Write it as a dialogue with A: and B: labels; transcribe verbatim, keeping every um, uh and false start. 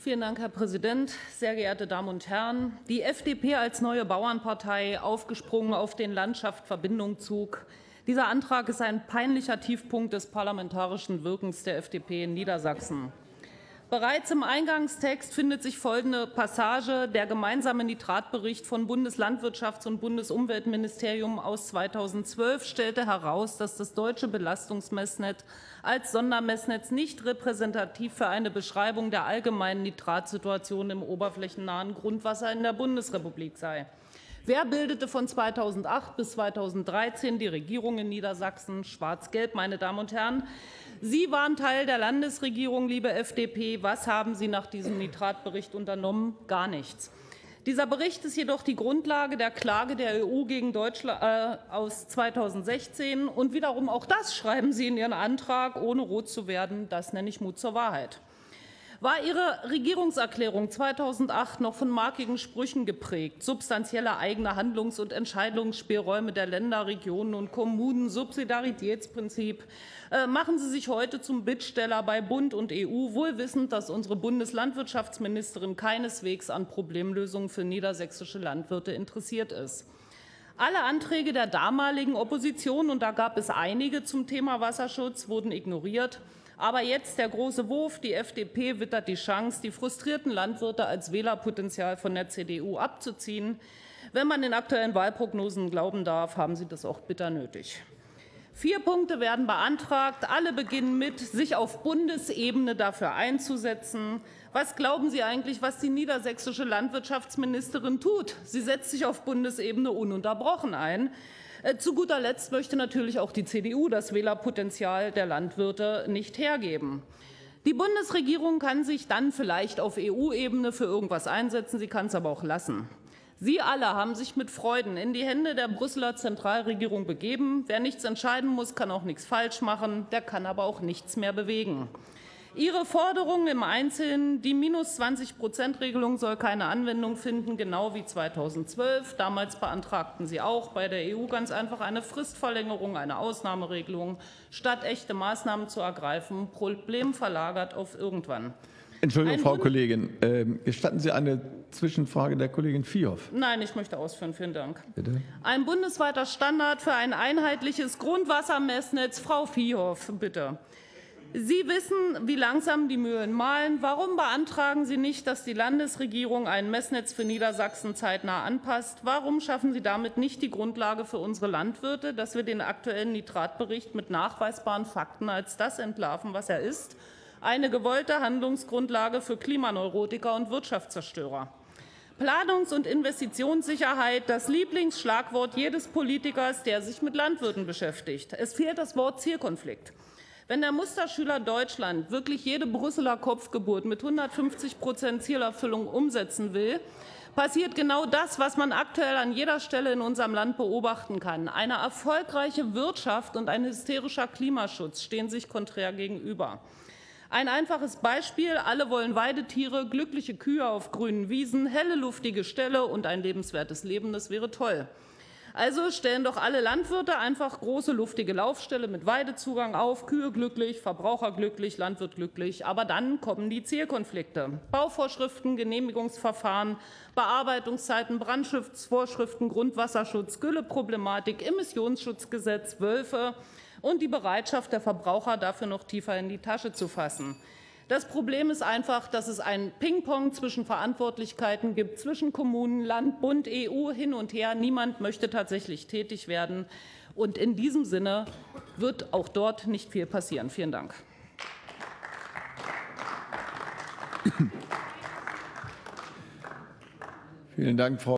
A: Vielen Dank, Herr Präsident. Sehr geehrte Damen und Herren, die F D P als neue Bauernpartei, aufgesprungen auf den Landschaft-Verbindung-Zug. Dieser Antrag ist ein peinlicher Tiefpunkt des parlamentarischen Wirkens der F D P in Niedersachsen. Bereits im Eingangstext findet sich folgende Passage. Der gemeinsame Nitratbericht von Bundeslandwirtschafts- und Bundesumweltministerium aus zweitausendzwölf stellte heraus, dass das deutsche Belastungsmessnetz als Sondermessnetz nicht repräsentativ für eine Beschreibung der allgemeinen Nitratsituation im oberflächennahen Grundwasser in der Bundesrepublik sei. Wer bildete von zweitausendacht bis zweitausenddreizehn die Regierung in Niedersachsen? Schwarz-Gelb, meine Damen und Herren. Sie waren Teil der Landesregierung, liebe F D P. Was haben Sie nach diesem Nitratbericht unternommen? Gar nichts. Dieser Bericht ist jedoch die Grundlage der Klage der E U gegen Deutschland äh, aus zweitausendsechzehn. Und wiederum auch das schreiben Sie in Ihren Antrag, ohne rot zu werden. Das nenne ich Mut zur Wahrheit. War Ihre Regierungserklärung zweitausendacht noch von markigen Sprüchen geprägt, substanzielle eigene Handlungs- und Entscheidungsspielräume der Länder, Regionen und Kommunen, Subsidiaritätsprinzip, äh, machen Sie sich heute zum Bittsteller bei Bund und E U, wohl wissend, dass unsere Bundeslandwirtschaftsministerin keineswegs an Problemlösungen für niedersächsische Landwirte interessiert ist. Alle Anträge der damaligen Opposition, und da gab es einige zum Thema Wasserschutz, wurden ignoriert. Aber jetzt der große Wurf. Die F D P wittert die Chance, die frustrierten Landwirte als Wählerpotenzial von der C D U abzuziehen. Wenn man den aktuellen Wahlprognosen glauben darf, haben sie das auch bitter nötig. Vier Punkte werden beantragt. Alle beginnen mit, sich auf Bundesebene dafür einzusetzen. Was glauben Sie eigentlich, was die niedersächsische Landwirtschaftsministerin tut? Sie setzt sich auf Bundesebene ununterbrochen ein. Zu guter Letzt möchte natürlich auch die C D U das Wählerpotenzial der Landwirte nicht hergeben. Die Bundesregierung kann sich dann vielleicht auf E U-Ebene für irgendwas einsetzen, sie kann es aber auch lassen. Sie alle haben sich mit Freuden in die Hände der Brüsseler Zentralregierung begeben. Wer nichts entscheiden muss, kann auch nichts falsch machen, der kann aber auch nichts mehr bewegen. Ihre Forderung im Einzelnen, die minus zwanzig Prozent Regelung soll keine Anwendung finden, genau wie zweitausendzwölf. Damals beantragten Sie auch bei der E U ganz einfach eine Fristverlängerung, eine Ausnahmeregelung, statt echte Maßnahmen zu ergreifen, Problem verlagert auf irgendwann.
B: Entschuldigung, Frau Kollegin, äh, gestatten Sie eine Zwischenfrage der Kollegin Vierhoff?
A: Nein, ich möchte ausführen. Vielen Dank.
B: Bitte.
A: Ein bundesweiter Standard für ein einheitliches Grundwassermessnetz. Frau Vierhoff, bitte. Sie wissen, wie langsam die Mühlen mahlen. Warum beantragen Sie nicht, dass die Landesregierung ein Messnetz für Niedersachsen zeitnah anpasst? Warum schaffen Sie damit nicht die Grundlage für unsere Landwirte, dass wir den aktuellen Nitratbericht mit nachweisbaren Fakten als das entlarven, was er ist? Eine gewollte Handlungsgrundlage für Klimaneurotiker und Wirtschaftszerstörer. Planungs- und Investitionssicherheit, das Lieblingsschlagwort jedes Politikers, der sich mit Landwirten beschäftigt. Es fehlt das Wort Zielkonflikt. Wenn der Musterschüler Deutschland wirklich jede Brüsseler Kopfgeburt mit hundertfünfzig Prozent Zielerfüllung umsetzen will, passiert genau das, was man aktuell an jeder Stelle in unserem Land beobachten kann. Eine erfolgreiche Wirtschaft und ein hysterischer Klimaschutz stehen sich konträr gegenüber. Ein einfaches Beispiel: Alle wollen Weidetiere, glückliche Kühe auf grünen Wiesen, helle, luftige Ställe und ein lebenswertes Leben. Das wäre toll. Also stellen doch alle Landwirte einfach große, luftige Laufställe mit Weidezugang auf. Kühe glücklich, Verbraucher glücklich, Landwirt glücklich. Aber dann kommen die Zielkonflikte. Bauvorschriften, Genehmigungsverfahren, Bearbeitungszeiten, Brandschutzvorschriften, Grundwasserschutz, Gülleproblematik, Emissionsschutzgesetz, Wölfe und die Bereitschaft der Verbraucher, dafür noch tiefer in die Tasche zu fassen. Das Problem ist einfach, dass es ein Ping-Pong zwischen Verantwortlichkeiten gibt, zwischen Kommunen, Land, Bund, E U, hin und her. Niemand möchte tatsächlich tätig werden. Und in diesem Sinne wird auch dort nicht viel passieren. Vielen Dank.
B: Vielen Dank, Frau